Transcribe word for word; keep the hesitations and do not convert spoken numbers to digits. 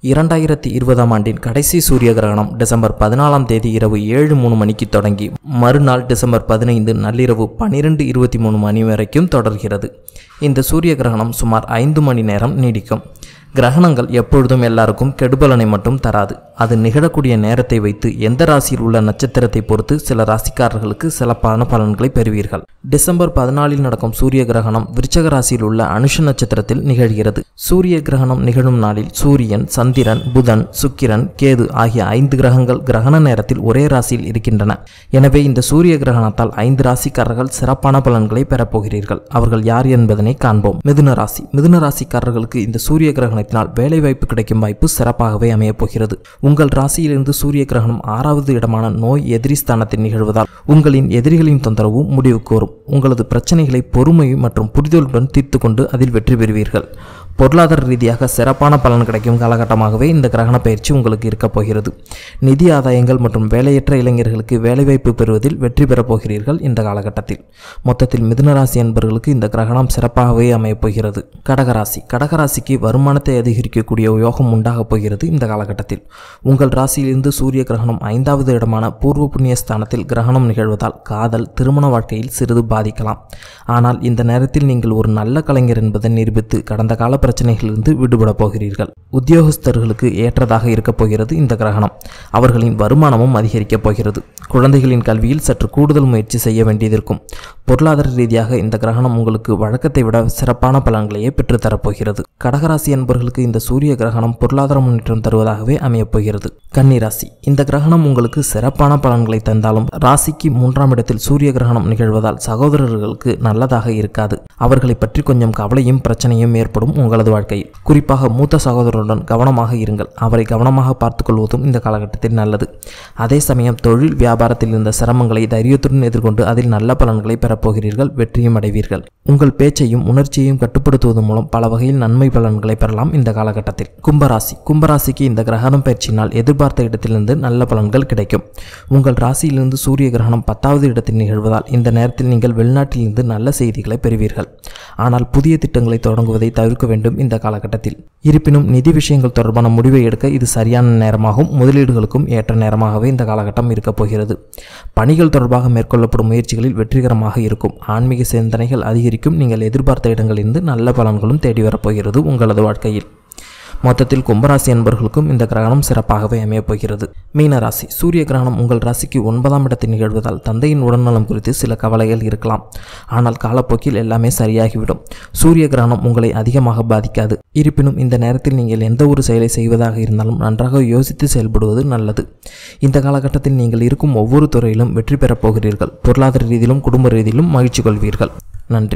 இரண்டாயிரத்தி இருபதாம் ஆண்டின் கடைசி சூரிய கிரகணம் டிசம்பர் பதினாலாம் தேதி இரவு ஏழு மூணு மணிக்கு தொடங்கி மறுநாள் டிசம்பர் பதினைந்து நள்ளிரவு பன்னிரெண்டு இருபத்தி மூணு மணி வரைக்கும் தொடர்கிறது. இந்த சூரிய கிரகணம் சுமார் ஐந்து மணி நேரம் நீடிக்கும். கிரகணங்கள் எப்பொழுதும் எல்லாருக்கும் கெடுபலனை மட்டும் தராது. அது நிகழக்கூடிய நேரத்தை வைத்து எந்த ராசியில் உள்ள நட்சத்திரத்தை பொறுத்து சில ராசிக்காரர்களுக்கு சிறப்பான பலன்களை பெறுவீர்கள். டிசம்பர் பதினாலில் நடக்கும் சூரிய கிரகணம் விருச்சக ராசியில் உள்ள அனுஷ நட்சத்திரத்தில் நிகழ்கிறது. சூரிய கிரகணம் நிகழும் நாளில் சூரியன், சந்திரன், புதன், சுக்கிரன், கேது ஆகிய ஐந்து கிரகங்கள் கிரகண நேரத்தில் ஒரே ராசியில் இருக்கின்றன. எனவே இந்த சூரிய கிரகணத்தால் ஐந்து ராசிக்காரர்கள் சிறப்பான பலன்களை பெறப்போகிறீர்கள். அவர்கள் யார் என்பதனை காண்போம். மிதுன ராசி. மிதுன ராசிக்காரர்களுக்கு இந்த சூரிய கிரகணத்தினால் வேலை வாய்ப்பு கிடைக்கும் வாய்ப்பு சிறப்பாகவே அமையப் போகிறது. உங்கள் ராசியிலிருந்து சூரிய கிரகணம் ஆறாவது இடமான நோய் எதிரி ஸ்தானத்தில் நிகழ்வதால் உங்களின் எதிரிகளின் தொந்தரவு முடிவுக்கு வரும். உங்களது பிரச்சனைகளை பொறுமை மற்றும் புரிதலுடன் தீர்த்து கொண்டு அதில் வெற்றி பெறுவீர்கள். பொருளாதார ரீதியாக சிறப்பான பலன் கிடைக்கும் காலகட்டமாகவே இந்த கிரகண பயிற்சி உங்களுக்கு இருக்கப் போகிறது. நிதி ஆதாயங்கள் மற்றும் வேலையற்ற இளைஞர்களுக்கு வேலைவாய்ப்பு பெறுவதில் வெற்றி பெறப் போகிறீர்கள். இந்த காலகட்டத்தில் மொத்தத்தில் மிதுனராசி என்பவர்களுக்கு இந்த கிரகணம் சிறப்பாகவே அமையப் போகிறது. கடகராசி. கடகராசிக்கு வருமானத்தை அதிகரிக்கக்கூடிய யோகம் உண்டாகப் போகிறது. இந்த காலகட்டத்தில் உங்கள் ராசியிலிருந்து சூரிய கிரகணம் ஐந்தாவது இடமான பூர்வ புண்ணிய ஸ்தானத்தில் கிரகணம் நிகழ்வதால் காதல், திருமண வாழ்க்கையில் சிறிது பாதிக்கலாம். ஆனால் இந்த நேரத்தில் நீங்கள் ஒரு நல்ல கலைஞர் என்பதை நிரூபித்து கடந்த கால பிரச்சனைகளிலிருந்து விடுபட போகிறீர்கள். உத்தியோகஸ்தர்களுக்கு ஏற்றதாக இருக்கப் போகிறது இந்த கிரகணம். அவர்களின் வருமானமும் அதிகரிக்கப் போகிறது. குழந்தைகளின் கல்வியில் சற்று கூடுதல் முயற்சி செய்ய வேண்டியதிருக்கும். பொருளாதார ரீதியாக இந்த கிரகணம் உங்களுக்கு வழக்கத்தை விட சிறப்பான பலன்களையே பெற்றுத்தரப்போகிறது. கடகராசி என்பவர்களுக்கு இந்த சூரிய கிரகணம் பொருளாதார முன்னேற்றம் தருவதாகவே அமையப் போகிறது. கன்னிராசி. இந்த கிரகணம் உங்களுக்கு சிறப்பான பலன்களை தந்தாலும் ராசிக்கு மூன்றாம் இடத்தில் சூரிய கிரகணம் நிகழ்வதால் சகோதரர்களுக்கு நல்லதாக இருக்காது. அவர்களை பற்றி கொஞ்சம் கவலையும் பிரச்சனையும் ஏற்படும் உங்களது வாழ்க்கையில். குறிப்பாக மூத்த சகோதரருடன் கவனமாக இருங்கள். அவரை கவனமாக பார்த்துக் கொள்வதும் இந்த காலகட்டத்தில் நல்லது. அதே சமயம் தொழில் வியாபாரத்தில் இருந்த சிரமங்களை தைரியத்துடன் எதிர்கொண்டு அதில் நல்ல பலன்களை பெறப்போகிறீர்கள். வெற்றியும் அடைவீர்கள். உங்கள் பேச்சையும் உணர்ச்சியையும் கட்டுப்படுத்துவதன் மூலம் பல வகையில் நன்மை பலன்களை பெறலாம் இந்த காலகட்டத்தில். கும்பராசி. கும்பராசிக்கு இந்த கிரகணம் பயிற்சியினால் எதிர்பார்த்த இடத்திலிருந்து நல்ல பலன்கள் கிடைக்கும். உங்கள் ராசியிலிருந்து சூரிய கிரகணம் பத்தாவது இடத்தில் நிகழ்வதால் இந்த நேரத்தில் நீங்கள் வெளிநாட்டிலிருந்து நல்ல செய்திகளை பெறுவீர்கள். ஆனால் புதிய திட்டங்களை தொடங்குவதை தவிர்க்க வேண்டும் இந்த காலகட்டத்தில். இருப்பினும் நிதி விஷயங்கள் தொடர்பான முடிவை எடுக்க இது சரியான நேரமாகும். முதலீடுகளுக்கும் ஏற்ற நேரமாகவே இந்த காலகட்டம் இருக்கப் போகிறது. பணிகள் தொடர்பாக மேற்கொள்ளப்படும் முயற்சிகளில் வெற்றிகரமாக இருக்கும். ஆன்மீக சிந்தனைகள் அதிகரிக்கும். நீங்கள் எதிர்பார்த்த இடங்களிலிருந்து நல்ல பலன்களும் தேடி வரப்போகிறது உங்களது வாழ்க்கையில். மொத்தத்தில் கும்பராசி என்பவர்களுக்கும் இந்த கிரகணம் சிறப்பாகவே அமையப் போகிறது. மீனராசி. சூரிய கிரகணம் உங்கள் ராசிக்கு ஒன்பதாம் இடத்தில் நிகழ்வதால் தந்தையின் உடல்நலம் குறித்து சில கவலைகள் இருக்கலாம். ஆனால் காலப்போக்கில் எல்லாமே சரியாகிவிடும். சூரிய கிரகணம் உங்களை அதிகமாக பாதிக்காது. இருப்பினும் இந்த நேரத்தில் நீங்கள் எந்த ஒரு செயலை செய்வதாக இருந்தாலும் நன்றாக யோசித்து செயல்படுவது நல்லது. இந்த காலகட்டத்தில் நீங்கள் இருக்கும் ஒவ்வொரு துறையிலும் வெற்றி பெறப் போகிறீர்கள். பொருளாதார ரீதியிலும் குடும்ப ரீதியிலும் மகிழ்ச்சி கொள்வீர்கள். நன்றி.